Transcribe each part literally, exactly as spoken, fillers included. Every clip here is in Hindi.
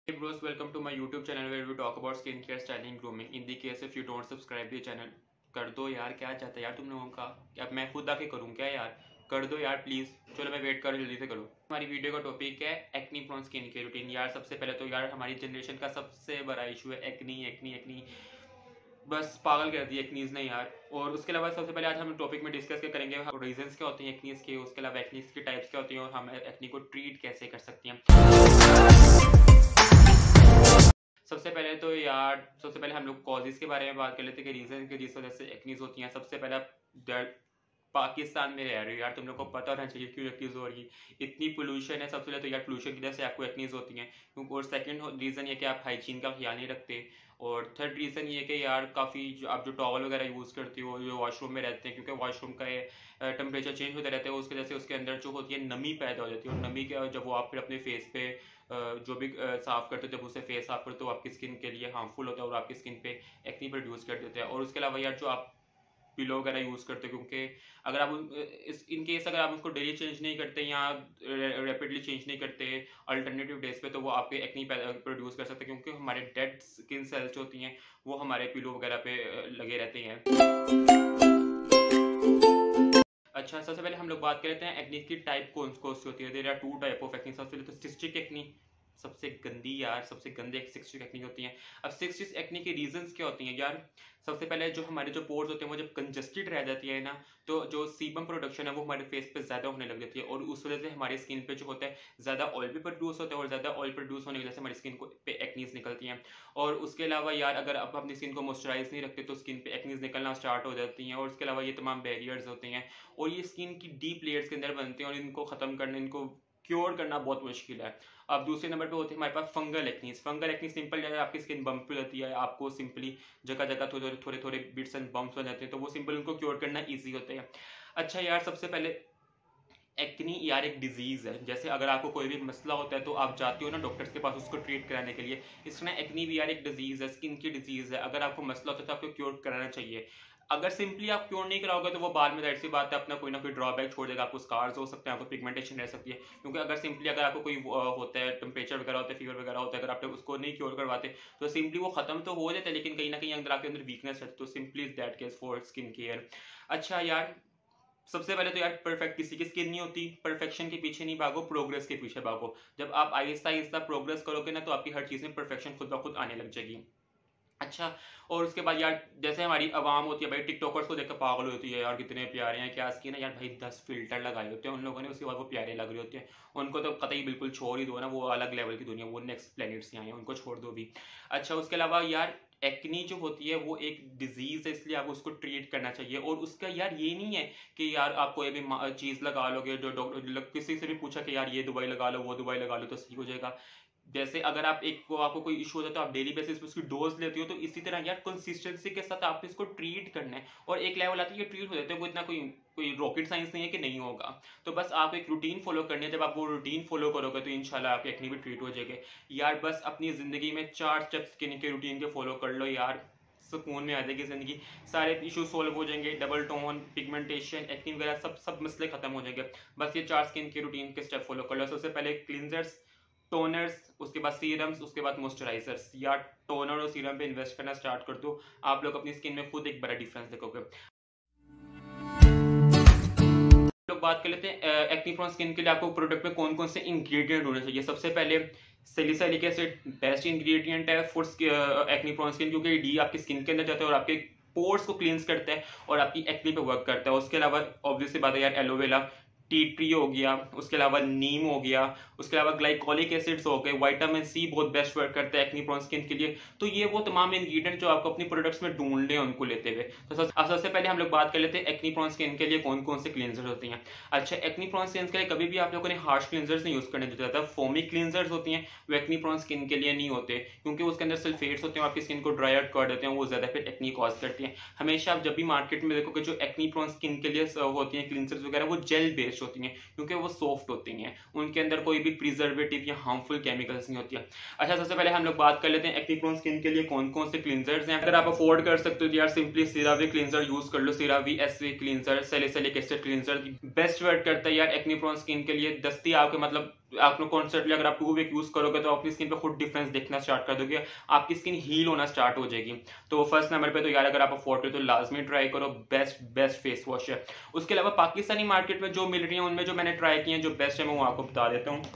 Hey bros, welcome to my YouTube channel where we talk about skincare, styling, grooming. In the case if you don't subscribe the channel, कर दो यार, क्या चाहता है यार तुम लोगों का? अब मैं खुद आके करूँ क्या यार? कर दो यार प्लीज। चलो मैं वेट कर जल्दी से करो। हमारी वीडियो का टॉपिक है acne prone skin care routine. यार सबसे पहले तो यार हमारी जनरेशन का सबसे बड़ा इशू है एक्नी एक्नी एक्नी। बस पागल कर दी एक्नीज ने यार। और उसके अलावा सबसे पहले आज हम टॉपिक में डिस्कस क्या करेंगे, रीजंस क्या होते हैं एक्नीज के, उसके अलावा एक्नीज की टाइप्स क्या होती हैं और हम एक्नी को ट्रीट कैसे कर सकते हैं। सबसे पहले तो यार सबसे पहले हम लोग कॉजेज के बारे में बात कर लेते हैं कि रीजन की जिस वजह से एक्नीज होती हैं। सबसे पहला पाकिस्तान में रह रहे हो यार, तुम लोग को पता होना चाहिए क्यों एक्नीज हो रही है। इतनी पोल्यूशन है। सबसे पहले तो यार पोल्यूशन की वजह से आपको एक्नीज होती हैं। और सेकंड रीज़न ये कि आप हाइजीन का ख्याल नहीं रखते। और थर्ड रीज़न ये कि यार काफ़ी जो आप जो टॉवल वगैरह यूज़ करते हो जो वॉशरूम में रहते हैं, क्योंकि वॉशरूम का टेम्परेचर चेंज होते रहते हैं, उसकी वजह से उसके अंदर जो होती है नमी पैदा हो जाती है। और नमी के जब वो आप फिर अपने फेस पे जो भी साफ करते हो, जब उसे फेस साफ करते हो, आपकी स्किन के लिए हार्मफुल होता है और आपकी स्किन पे एक्नी प्रोड्यूस कर देते हैं। और उसके अलावा यार जो आप पिलो वगैरह यूज़ करते हो, क्योंकि अगर आप इस इन केस अगर आप उसको डेली चेंज नहीं करते या रैपिडली चेंज नहीं करते अल्टरनेटिव डेज पे, तो वो आपके एक्नी प्रोड्यूस कर सकते हैं, क्योंकि हमारे डेड स्किन सेल्स जो होती हैं वो हमारे पिलो वगैरह पे लगे रहते हैं। अच्छा, सबसे पहले हम लोग बात कर लेते हैं एक्नी की टाइप कौन कौन सी होती है। There are two type of acne. सबसे पहले तो सिस्टिक एक्नी, सबसे गंदी यार सबसे गंदे सिस्टिक एक्नी होती हैं। अब सिस्टिक एक्नी के रीजंस क्या होती हैं यार? सबसे पहले जो हमारे जो पोर्स होते हैं वो जब कंजस्टेड रह जाती है ना, तो जो सीबम प्रोडक्शन है वो हमारे फेस पे ज़्यादा होने लग जाती है और उस वजह से हमारी स्किन पे जो होता है ज़्यादा ऑयल भी प्रोड्यूस होता है और ज़्यादा ऑयल प्रोड्यूस होने की वजह से हमारी स्किन को पे एक्नीज निकलती हैं। और उसके अलावा यार अगर आप अपनी स्किन को मॉइस्चराइज नहीं रखते तो स्किन पे एक्नीज निकलना स्टार्ट हो जाती हैं। और उसके अलावा ये तमाम बैरियर्स होते हैं और ये स्किन की डीप लेयर्स के अंदर बनते हैं और इनको ख़त्म करने, इनको क्योर करना बहुत मुश्किल है। अब दूसरे नंबर पे होती है हमारे पास fungal acnes. Fungal acne simple है, आपकी स्किन बम्प हो जाती है, आपको सिंपली जगह जगह थोड़े थोड़े थोड़े बिट्स एंड बम्प्स हो जाते हैं, तो वो सिंपल उनको क्योर करना इजी होता है। अच्छा यार, सबसे पहले एक्नी यार एक डिजीज है। जैसे अगर आपको कोई भी मसला होता है तो आप जाते हो ना डॉक्टर्स के पास उसको ट्रीट कराने के लिए। इस तरह एक्नी भी यार एक डिजीज है, स्किन की डिजीज है। अगर आपको मसला होता है तो आपको क्योर कराना चाहिए। अगर सिंपली आप क्योर नहीं कराओगे तो वो बाद में जाहिर सी बात है अपना कोई ना कोई ड्रॉबैक छोड़ देगा। आपको स्कार्स हो सकते हैं, आपको पिगमेंटेशन रह सकती है, क्योंकि अगर सिंपली अगर आपको कोई होता है टेम्परेचर वगैरह होता है, फीवर वगैरह होता है, अगर आप उसको नहीं क्योर करवाते तो सिंपली वो खत्म तो हो जाता है, लेकिन कहीं ना कहीं अंदर आपके अंदर वीकनेस है। तो simply is that case for skin care. अच्छा यार, सबसे पहले तो यार परफेक्ट किसी की स्किन नहीं होती। परफेक्शन के पीछे नहीं भागो, प्रोग्रेस के पीछे भागो। जब आप आहिस्ता आहिस्ता प्रोग्रेस करोगे ना तो आपकी हर चीज़ में परफेक्शन खुद ब खुद आने लग जाएगी। अच्छा, और उसके बाद यार जैसे हमारी आवाम होती है भाई, टिकटॉकर्स को देखकर पागल होती है यार, कितने प्यारे हैं, क्या स्किन है यार। भाई दस फिल्टर लगाए होते हैं उन लोगों ने, उसके बाद वो प्यारे लग रहे होते हैं। उनको तो कतई बिल्कुल छोड़ ही दो ना, वो अलग लेवल की दुनिया, वो नेक्स्ट प्लेनेट से आए हैं, उनको छोड़ दो भी। अच्छा, उसके अलावा यार एक्नी जो होती है वो एक डिजीज है, इसलिए आपको उसको ट्रीट करना चाहिए। और उसका यार ये नहीं है कि यार आप कोई भी चीज़ लगा लोगे, जो डॉक्टर किसी से भी पूछा कि यार ये दवाई लगा लो वो दवाई लगा लो तो सही हो जाएगा। जैसे अगर आप एक को आपको कोई इशू होता है तो आप डेली बेसिस पे उसकी डोज लेती हो, तो इसी तरह यार कंसिस्टेंसी के साथ आपको इसको ट्रीट करना है। और एक लेवल आती है ट्रीट हो जाते हैं, वो इतना कोई कोई रॉकेट साइंस नहीं है कि नहीं होगा। तो बस आप एक रूटीन फॉलो करनी है। जब आप वो रूटीन फॉलो करोगे तो इंशाल्लाह आपकी एक्नी भी ट्रीट हो जाएगी। यार बस अपनी जिंदगी में चार स्टेप्स स्किन के रूटीन के फॉलो कर लो यार, सुकून में आ जाएगी जिंदगी, सारे इशू सॉल्व हो जाएंगे। डबल टोन, पिगमेंटेशन, एक्नी वगैरह सब सब मसले खत्म हो जाएंगे। बस ये चार स्किन के रूटीन के स्टेप फॉलो कर लो। सबसे पहले क्लींजर्स, टोनर्स, उसके बाद सीरम्स, उसके बाद मॉइस्चराइजर्स। या टोनर और सीरम पे इन्वेस्ट करना स्टार्ट कर दो, आप लोग अपनी स्किन में खुद एक बड़ा डिफरेंस देखोगे। लोग बात कर लेते हैं एक्नी प्रोन स्किन के लिए आपको प्रोडक्ट में कौन कौन से इंग्रेडिएंट होने चाहिए। सबसे पहले सैलिसिलिक एसिड बेस्ट इंग्रेडिएंट है फॉर एक्नी प्रोन स्किन, क्योंकि डी आपकी स्किन के अंदर जाता है और आपके पोर्स को क्लींस करता है और आपकी एक्नी पे वर्क करता है। उसके अलावा ऑब्वियस सी बात है यार एलोवेरा, टी ट्री हो गया, उसके अलावा नीम हो गया, उसके अलावा ग्लाइकोलिक एसिड्स हो गए, विटामिन सी बहुत बेस्ट वर्क करता है एक्नी प्रोन स्किन के लिए। तो ये वो तमाम इंग्रेडिएंट जो आपको अपनी प्रोडक्ट्स में ढूंढने हैं उनको लेते हुए। तो सबसे पहले हम लोग बात कर लेते हैं एक्नी प्रोन स्किन के लिए कौन कौन से क्लींजर्स होती हैं। अच्छा, एक्नी प्रोन स्किन के लिए कभी भी आप लोगों ने हार्श क्लींजर्स नहीं यूज करने देता था। फोमिक क्लींजर्स होती हैं, वो एक्नी प्रोन स्किन के लिए नहीं होते, क्योंकि उसके अंदर सल्फेट्स होते हैं, आपकी स्किन को ड्राई आउट कर देते हैं, वो ज्यादा फिर एक्नी कॉज करती हैं। हमेशा आप जब भी मार्केट में देखोगे जो एक्नी प्रोन स्किन के लिए होती हैं क्लींजर्स वगैरह, वो जेल बेस्ड होती हैं, क्योंकि वो सॉफ्ट होती हैं, उनके अंदर कोई भी प्रिजर्वेटिव या हार्मफुल केमिकल्स नहीं होती है। अच्छा, सबसे पहले हम लोग बात कर लेते हैं एक्नी प्रोन स्किन के लिए कौन कौन से क्लींजर्स हैं। अगर आप अफोर्ड कर सकते हो तो यार सिंपली सीरावी क्लींजर यूज कर लो। CeraVe SV cleanser, salicylic acid cleanser best work करता है यार एक्नी प्रोन स्किन के लिए। दस्ती आपके मतलब आप लोग कॉन्स्टेंटली अगर आप टू वीक यूज करोगे तो अपनी स्किन पे खुद डिफरेंस देखना स्टार्ट कर दोगे, आपकी स्किन हील होना स्टार्ट हो जाएगी। तो फर्स्ट नंबर पे तो यार अगर आप अफोर्ड करो तो लाजमी ट्राई करो, बेस्ट बेस्ट फेस वॉश है। उसके अलावा पाकिस्तानी मार्केट में जो मिल रही है उनमें जो मैंने ट्राई किए हैं जो बेस्ट है मैं वो आपको बता देता हूँ।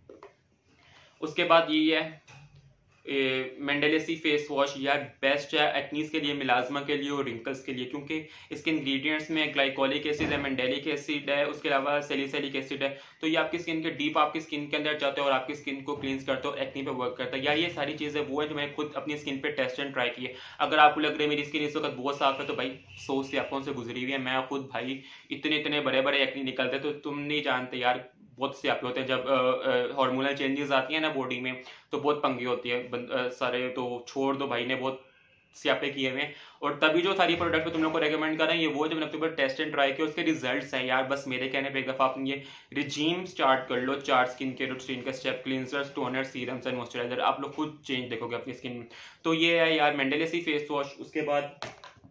उसके बाद ये है मेंडेलेसी फेस वॉश, यार बेस्ट है एक्नीज के लिए, मिलाजमा के लिए और रिंकल्स के लिए, क्योंकि इसके इंग्रेडिएंट्स में ग्लाइकोलिक एसिड है, मेंडेलिक एसिड है, उसके अलावा सैलिसिलिक एसिड है। तो ये आपकी स्किन के डीप आपकी स्किन के अंदर जाता है और आपकी स्किन को क्लींस करता है और एक्नी पे वर्क करता है। यार ये सारी चीज़ें वो है जो मैंने खुद अपनी स्किन पे टेस्ट एंड ट्राई की है। अगर आपको लग रहा है मेरी स्किन इस वक्त बहुत साफ है तो भाई सौ स्यापों से गुजरी हुई है, मैं खुद भाई इतने इतने बड़े बड़े एक्नी निकलते तो तुम नहीं जानते यार, बहुत स्यापे होते हैं। जब हार्मोनल चेंजेस आती है ना बॉडी में तो बहुत पंगी होती है आ, सारे तो छोड़ दो, भाई ने बहुत स्यापे किए हुए हैं। और तभी जो सारी प्रोडक्ट तुम लोग को रेकमेंड कर रहे हैं ये वो जो मैंने अपने ऊपर टेस्ट एंड ट्राई किया उसके रिजल्ट्स हैं। यार बस मेरे कहने पे एक दफा आप ये रिजीम स्टार्ट कर लो, चार स्किन के रूटीन का step, cleansers, toner, serums and moisturiser, आप लोग खुद चेंज देखोगे अपनी स्किन में। तो ये है यार मेंडेलेसी फेस वॉश। उसके बाद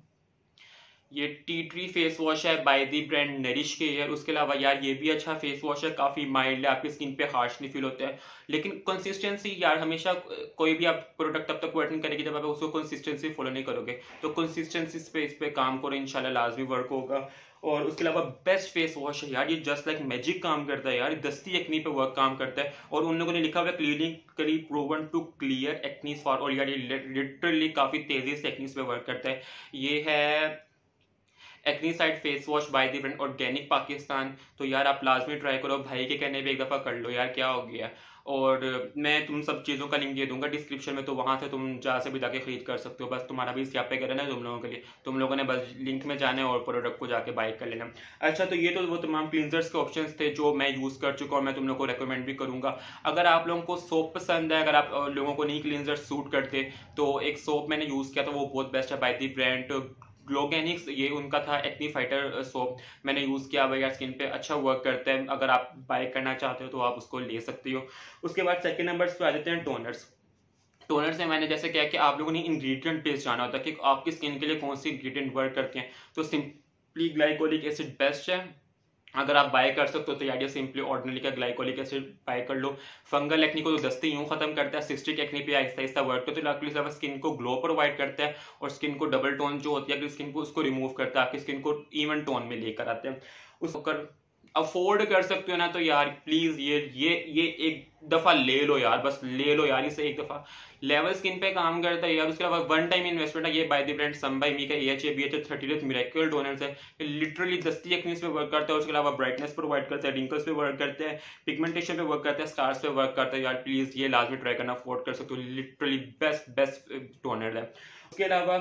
ये टी ट्री फेस वॉश है बाय दी ब्रांड नरिश के यार। उसके अलावा यार ये भी अच्छा फेस वॉश है, काफी माइल्ड है, आपकी स्किन पे हार्श नहीं फील होता है। लेकिन कंसिस्टेंसी यार हमेशा कोई भी आप प्रोडक्ट तब तक वर्किंग करेगी जब आप उसको कंसिस्टेंसी फॉलो नहीं करोगे। तो कंसिस्टेंसी पे इस पे काम करो, इंशाल्लाह लाजमी वर्क होगा। और उसके अलावा बेस्ट फेस वॉश है यार, ये जस्ट लाइक मैजिक काम करता है यार, दस्ती एक्नी पे वर्क काम करता है। और उन लोगों ने लिखा हुआ है clinically proven to clear acnes for, और यार ये लिटरली काफी तेजी से एक्नीज पे वर्क करता है। ये है Acnecide face wash by the brand organic Pakistan. तो यार आप लाजमी ट्राई करो, भाई के कहने पे एक दफ़ा कर लो यार, क्या हो गया। और मैं तुम सब चीज़ों का लिंक दे दूंगा डिस्क्रिप्शन में, तो वहाँ से तुम जहाँ से भी जाके खरीद कर सकते हो। बस तुम्हारा भी स्यापे करना है तुम लोगों के लिए, तुम लोगों ने बस लिंक में जाना है और प्रोडक्ट को जाके बाय कर लेना। अच्छा तो ये तो वो तमाम क्लींजर्स के ऑप्शंस थे जो मैं यूज़ कर चुका हूँ, मैं तुम लोग को रेकमेंड भी करूँगा। अगर आप लोगों को सोप पसंद है, अगर आप लोगों को नहीं क्लींजर सूट करते, तो एक सोप मैंने यूज़ किया था वो बहुत बेस्ट है बाय द ब्रांड ग्लोगेनिक्स, ये उनका था एक्नी फाइटर सोप, मैंने यूज़ किया भाई यार, स्किन पे अच्छा वर्क करता है। अगर आप बाय करना चाहते हो तो आप उसको ले सकते हो। उसके बाद सेकंड नंबर पे आ जाते हैं टोनर्स। टोनर से मैंने जैसे क्या कि आप लोगों ने इंग्रेडिएंट बेस्ड जाना होता है कि आपकी स्किन के लिए कौन सी इंग्रेडिएंट वर्क करते हैं। तो सिंपली ग्लाइकोलिक एसिड बेस्ट है, अगर आप बाय कर सकते हो तो यार ये सिंपली ऑर्डिनरी का ग्लाइकोलिक एसिड बाय कर लो। फंगल एक्नी को तो दस्ते यूं खत्म करता है, सिस्टिक एक्नी पे आहिस्ता आहिस्ता वर्क करता है, तो स्किन को ग्लो प्रोवाइड करता है और स्किन को डबल टोन जो होती है आपकी स्किन को उसको रिमूव करता है, आपकी स्किन को इवन टोन में लेकर आते हैं। उसको अफोर्ड कर सकते हो ना तो यार प्लीज ये ये ये एक दफा ले लो यार, बस ले लो यार, इसे एक दफा, लेवल स्किन पे काम करता है यार। उसके अलावा वन टाइम इन्वेस्टमेंट है, ये by the brand Some By Mi का AHA BHA thirty days miracle toner है, ये लिटरली दस्ती एक्नीज पे वर्क करता है। उसके अलावा ब्राइटनेस प्रोवाइड करता है, रिंकल्स पे वर्क करता है, पिगमेंटेशन पे वर्क करता है, स्कार्स पे वर्क करता है। यार प्लीज ये लाजमी ट्राई करना, अफोर्ड कर सकते हो, लिटरली बेस्ट बेस्ट टोनर है। उसके अलावा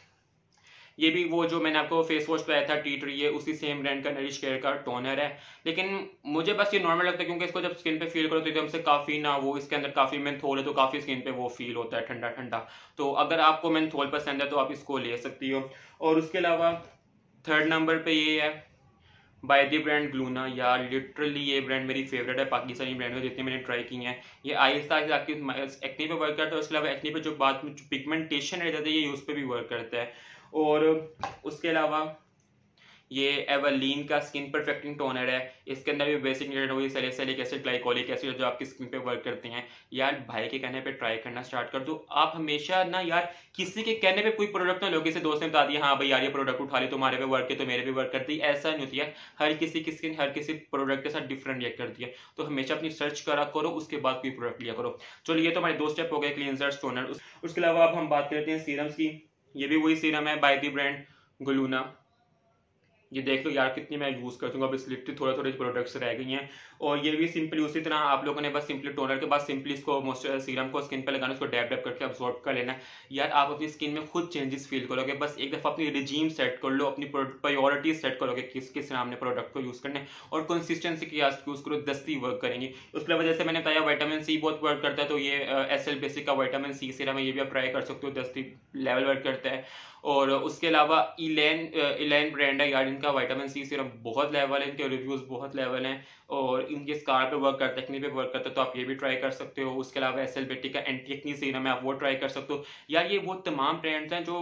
ये भी वो जो मैंने आपको फेस वॉश पे आया था टी ट्री, ये उसी सेम ब्रांड का नरिश केयर का टोनर है, लेकिन मुझे बस ये नॉर्मल लगता है क्योंकि इसको जब स्किन पे फील करो तो एकदम से काफी ना वो इसके अंदर काफी मेंथोल है तो काफी स्किन पे वो फील होता है ठंडा ठंडा। तो अगर आपको मेंथोल पसंद है तो आप इसको ले सकती हो। और उसके अलावा थर्ड नंबर पे ये है बाय द ब्रांड ग्लूना। यार लिटरली ये ब्रांड मेरी फेवरेट है पाकिस्तानी ब्रांड में जितने मैंने ट्राई की हैं। ये आहिस्ता आहिस्ता आपकी एक्नी पे वर्क करता है, उसके अलावा एक्नी पे जो बाद में पिगमेंटेशन रह जाता है ये उस पर भी वर्क करता है। और उसके अलावा ये एवरलीन का स्किन परफेक्टिंग टोनर है, इसके अंदर भी बेसिक इंग्रेडिएंट वही सैलिसिलिक एसिड, ग्लाइकोलिक एसिड जो आपकी स्किन पे वर्क करते हैं। यार भाई के कहने पे ट्राई करना स्टार्ट कर दो। आप हमेशा ना यार किसी के कहने पे कोई प्रोडक्ट ना लो, किसी दोस्त ने बता दिया हाँ भाई यार ये प्रोडक्ट उठा ली तुम्हारे पे वर्क है तो मेरे पे वर्क करती है, ऐसा नहीं होती है। हर किसी की स्किन हर किसी प्रोडक्ट के साथ डिफरेंट रिएक्ट करती है, तो हमेशा अपनी सर्च करा करो, उसके बाद कोई प्रोडक्ट लिया करो। चलो ये तो हमारे दो स्टेप हो गए, क्लींजर्स, टोनर। उसके अलावा अब हम बात करते हैं सीरम्स की। ये भी वही सीरम है बाय द ब्रांड ग्लूना, ये देख लो यार कितनी मैं यूज करती हूँ, अब इस लिटरली थोड़े थोड़े प्रोडक्ट्स रह गई हैं। और ये भी सिंपली उसी तरह आप लोगों ने बस सिंपली टोनर के बाद सिंपली इसको मॉइस्चर सीरम को स्किन पे लगाना, उसको डैब डैब करके अब्सॉर्ब कर लेना। यार आप अपनी स्किन में खुद चेंजेस फील करोगे, बस एक दफा अपनी रिजीम सेट कर लो, अपनी प्रायोरिटी सेट करोगे किस किस नाम ने प्रोडक्ट को यूज करना है और कंसिस्टेंसी के साथ यूज करो, दस्ती वर्क करेंगे। उसके वजह से मैंने बताया वाइटामिन सी बहुत वर्क करता है, तो ये एस एल बेसिक का वाइटामिन सी सीरम है, ये भी आप ट्राई कर सकते हो, दस्ती लेवल वर्क करता है। और उसके अलावा इलेन इलेन ब्रांड है यार, इनका वाइटामिन सी सीरम बहुत लेवल है, इनके रिव्यूज बहुत लेवल हैं और इनके स्कार पे वर्क करता है, एक्नी पे वर्क करता है, तो आप ये भी ट्राई कर सकते हो। उसके अलावा एस एल बेटी का एंटी एक्नी सीरम है, आप वो ट्राई कर सकते हो। यार ये वो तमाम ब्रांड्स हैं जो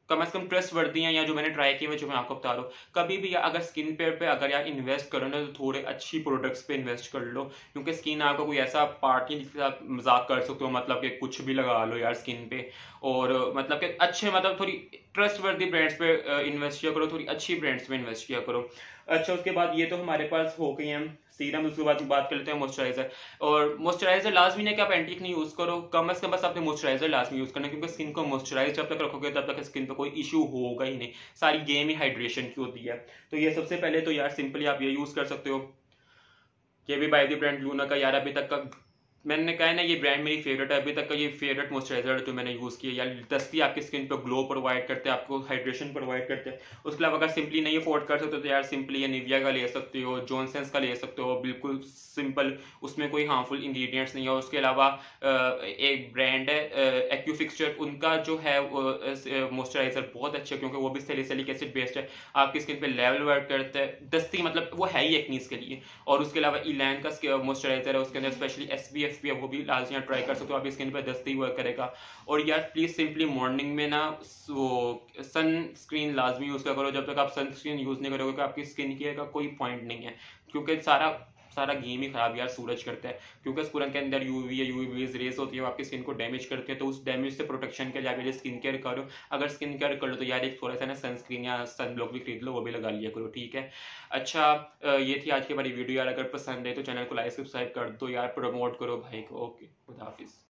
कम से कम ट्रस्ट वर्दी हैं, या जो मैंने ट्राई किए हुए जो मैं आपको बता रहा हूँ। कभी भी अगर स्किन पे पे अगर यार इन्वेस्ट करो ना, तो थोड़े अच्छी प्रोडक्ट्स पे इन्वेस्ट कर लो, क्योंकि स्किन आपका कोई ऐसा पार्ट नहीं जिसके साथ मजाक कर सकते हो, मतलब कि कुछ भी लगा लो यार स्किन पे। और मतलब कि अच्छे, मतलब थोड़ी ट्रस्ट वर्दी ब्रांड्स पे इन्वेस्ट किया करो, थोड़ी अच्छी ब्रांड्स पे इन्वेस्ट किया करो। अच्छा, उसके बाद ये तो हमारे पास हो गई हैं सीरम, उसके बाद बात कर लेते हैं मॉइस्चराइजर। और मॉइस्चराइजर लाजमी नहीं कि आप एंटी एक्नी यूज करो, कम से कम बस आपने मॉइस्चराइजर लाजमी यूज करना है, क्योंकि स्किन को मॉइस्चराइज जब तक रखोगे तब तक स्किन पे कोई इशू होगा ही नहीं। सारी गेम ही हाइड्रेशन की होती है। तो ये सबसे पहले तो यार सिंपली आप ये यूज कर सकते हो, ये भी बाय द ब्रांड लूना का। यार अभी तक का मैंने कहा है ना, ये ब्रांड मेरी फेवरेट है, अभी तक का ये फेवरेट मॉइस्चराइजर जो मैंने यूज किया। यार दस्ती आपकी स्किन पे ग्लो प्रोवाइड करते हैं, आपको हाइड्रेशन प्रोवाइड करते हैं। उसके अलावा अगर सिंपली नहीं अफोर्ड कर सकते तो यार सिंपली ये निविया का ले सकते हो, जॉनसन्स का ले सकते हो, बिल्कुल सिंपल, उसमें कोई हार्मफुल इंग्रेडिएंट्स नहीं है। उसके अलावा एक ब्रांड है एक्यूफिक्सचर, उनका जो है मॉइस्चराइजर बहुत अच्छा है, क्योंकि वो भी सैलिसिलिक एसिड बेस्ड है, आपकी स्किन पे लेवल वर्क करता है दस्ती, मतलब वो है ही एक्नीज के लिए। और उसके अलावा इलैन का मॉइस्चराइजर है, उसके अंदर स्पेशली एस पी एफ भी है, वो भी लाजमी ट्राई कर सकते हो, आपकी स्किन पे दस्ती वर्क करेगा। और यार प्लीज सिंपली मॉर्निंग में ना वो सन स्क्रीन लाजमी यूज करो। जब तक आप सन स्क्रीन यूज नहीं करोगे तो आपकी स्किन केयर का कोई पॉइंट नहीं है, क्योंकि सारा सारा गेम ही खराब यार सूरज करता है, क्योंकि सूरज के अंदर यूवी या यूवी रेस होती है, वो आपकी स्किन को डैमेज करती है। तो उस डैमेज से प्रोटेक्शन के लिए आप स्किन केयर करो। अगर स्किन केयर कर लो तो यार एक थोड़ा सा ना सनस्क्रीन या सन ब्लॉक भी खरीद लो, वो भी लगा लिया करो, ठीक है। अच्छा, ये थी आज की हमारी वीडियो यार, अगर पसंद है तो चैनल को लाइक सब्सक्राइब कर दो यार, प्रमोट करो भाई को। ओके, खुदा हाफिज।